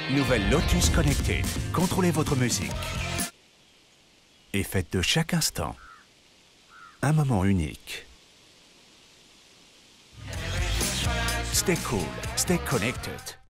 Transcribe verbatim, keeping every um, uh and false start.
Nouvelle Lotus Connected. Contrôlez votre musique. Et faites de chaque instant un moment unique. Stay cool, stay connected.